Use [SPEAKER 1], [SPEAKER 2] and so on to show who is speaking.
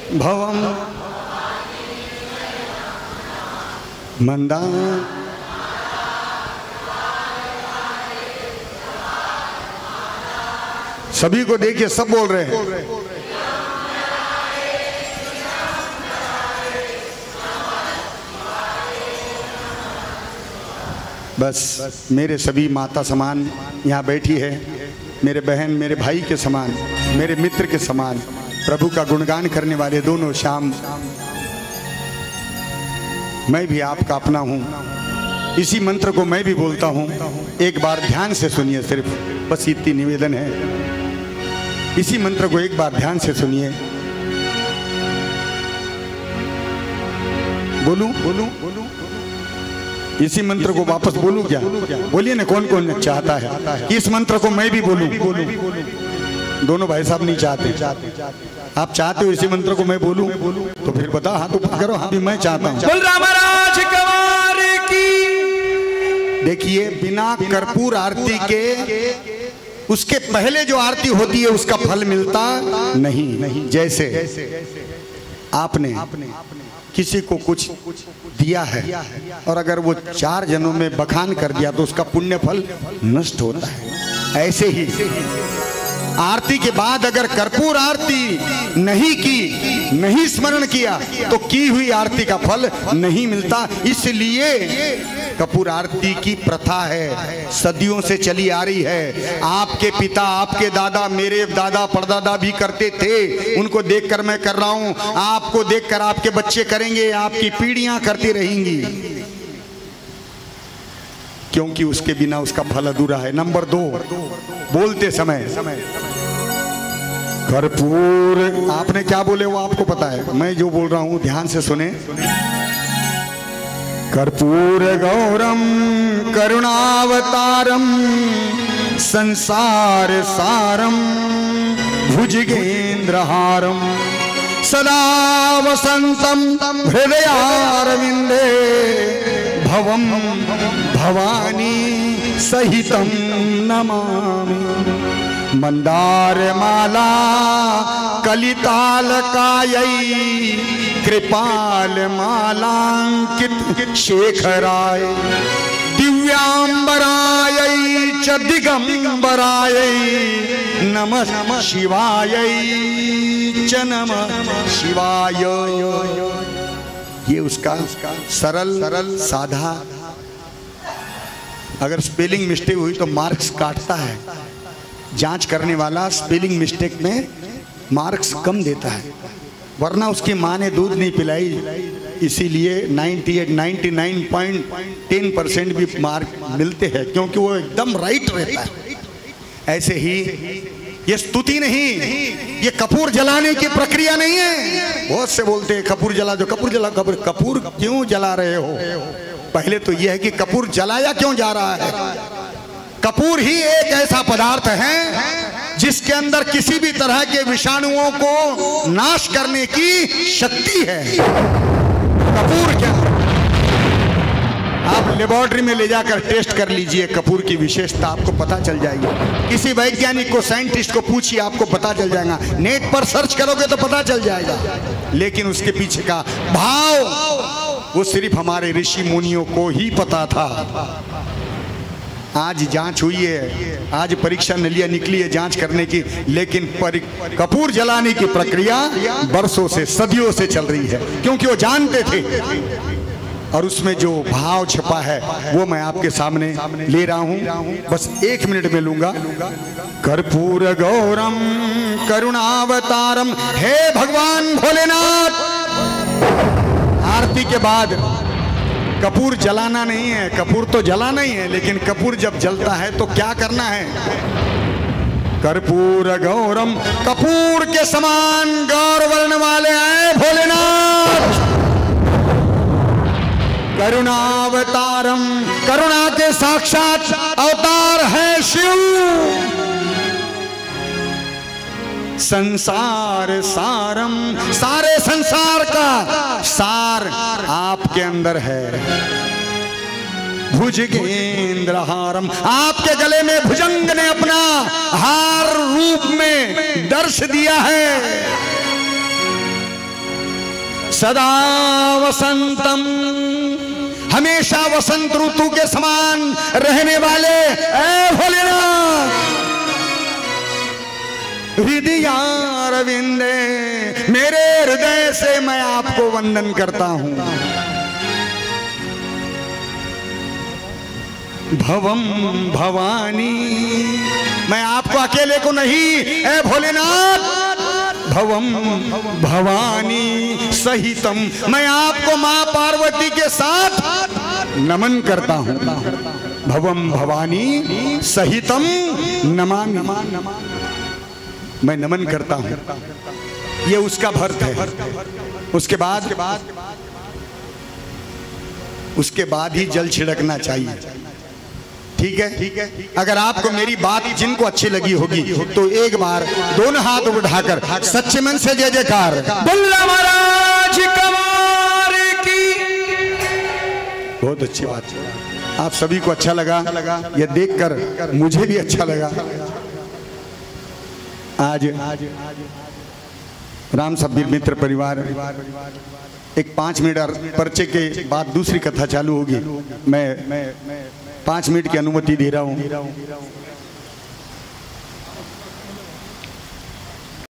[SPEAKER 1] भवम मंदा। सभी को देखिए, सब बोल रहे हैं। बस मेरे सभी माता समान यहाँ बैठी है, मेरे बहन मेरे भाई के समान, मेरे मित्र के समान, प्रभु का गुणगान करने वाले दोनों श्याम। मैं भी आपका अपना हूँ। इसी मंत्र को मैं भी बोलता हूँ, एक बार ध्यान से सुनिए, सिर्फ बस इतनी निवेदन है। इसी मंत्र को एक बार ध्यान से सुनिए। बोलूं बोलूं बोलूं इसी मंत्र को वापस बोलूं क्या? बोलिए ना, कौन कौन चाहता है कि इस मंत्र को मैं भी बोलूं? दोनों भाई साहब नहीं चाहते। आप चाहते हो इसी मंत्र को मैं बोलूं? तो फिर बताओ, हाथ ऊपर करो। हाँ भी मैं चाहता हूं।
[SPEAKER 2] बोल रामराज कुमार की।
[SPEAKER 1] देखिए, बिना कर्पूर आरती के उसके पहले जो आरती होती है उसका फल मिलता नहीं। जैसे आपने किसी को कुछ दिया है और अगर वो 4 जनों में बखान कर दिया तो उसका पुण्य फल नष्ट होता है। ऐसे ही आरती के बाद अगर कर्पूर आरती नहीं की, नहीं स्मरण किया, तो की हुई आरती का फल नहीं मिलता। इसलिए कर्पूर आरती की प्रथा है, सदियों से चली आ रही है। आपके पिता, आपके दादा, मेरे दादा परदादा भी करते थे। उनको देखकर मैं कर रहा हूं, आपको देखकर आपके बच्चे करेंगे, आपकी पीढ़ियां करती रहेंगी, क्योंकि उसके बिना उसका फल अधूरा है। नंबर 2, बोलते समय कर्पूर, आपने क्या बोले वो आपको पता है, मैं जो बोल रहा हूं ध्यान से सुने। कर्पूर गौरम करुणावतारम संसार सारम भुजगेंद्रहारम सदा वसंतम हृदयारविंदे भवम भवानी सहितम नमामि। मंदार माला कलिताल कायै कृपाल मालांकित शेखराय दिव्यांबराय च दिगंबराय नमः शिवाय च नमः शिवाय। ये उसका सरल साधा। अगर स्पेलिंग मिस्टेक हुई तो मार्क्स काटता है। जांच करने वाला स्पेलिंग मिस्टेक में मार्क्स कम देता है, वरना उसकी माँ ने दूध नहीं पिलाई, इसीलिए 98 99.10% भी मार्क मिलते हैं, क्योंकि वो एकदम राइट रहता है। ऐसे ही ये स्तुति नहीं, ये कपूर जलाने की प्रक्रिया नहीं है। बहुत से बोलते हैं कपूर जला दो, कपूर जला। कपूर क्यों जला रहे हो? पहले तो यह है कि कपूर जलाया क्यों जा रहा है? कपूर ही एक ऐसा पदार्थ है जिसके अंदर किसी भी तरह के विषाणुओं को नाश करने की शक्ति है। कपूर क्या, आप लेबोरेटरी में ले जाकर टेस्ट कर लीजिए, कपूर की विशेषता आपको पता चल जाएगी। किसी वैज्ञानिक को, साइंटिस्ट को पूछिए, आपको पता चल जाएगा। नेट पर सर्च करोगे तो पता चल जाएगा। लेकिन उसके पीछे का भाव वो सिर्फ हमारे ऋषि मुनियों को ही पता था। आज जांच हुई है, आज परीक्षा नलियां निकली है जांच करने की, लेकिन कपूर जलाने की प्रक्रिया बरसों से, सदियों से चल रही है, क्योंकि वो जानते थे। और उसमें जो भाव छपा है वो मैं आपके सामने ले रहा हूं, बस 1 मिनट में लूंगा। कर्पूर गौरम करुणावतारम, हे भगवान भोलेनाथ। आरती के बाद कपूर जलाना नहीं है, कपूर तो जलाना ही है, लेकिन कपूर जब जलता है तो क्या करना है? कर्पूर गौरम, कपूर के समान गौर वर्ण वाले हैं भोलेनाथ। करुणावतारम, करुणा के साक्षात अवतार है शिव। संसार सारम, सारे संसार का सार आपके अंदर है। भुजगेंद्रहारम, आपके गले में भुजंग ने अपना हार रूप में दर्श दिया है। सदा वसंतम, हमेशा वसंत ऋतु के समान रहने वाले ऐ भोलेनाथ, हृदयारविंदे, मेरे हृदय से मैं आपको वंदन करता हूं। भवम भवानी, मैं आपको अकेले को नहीं, ऐ भोलेनाथ, भवम भवानी सहितम, मैं आपको मां पार्वती के साथ नमन करता हूं। भवम भवानी सहितम नमामि, मैं नमन करता हूं। ये उसका भर्त है। उसके बाद ही जल छिड़कना चाहिए। ठीक है। अगर आपको मेरी बात जिनको अच्छी लगी होगी तो एक बार दोनों हाथ उठाकर सच्चे मन से जय जयकार
[SPEAKER 2] बुल्ला महाराज कमार की।
[SPEAKER 1] बहुत अच्छी बात है। आप सभी को अच्छा लगा, यह देखकर मुझे भी अच्छा लगा। आज राम सब्बीर मित्र परिवार एक 5 मिनट पर्चे के बाद दूसरी कथा चालू होगी। मैं 5 मिनट की अनुमति दे रहा हूं।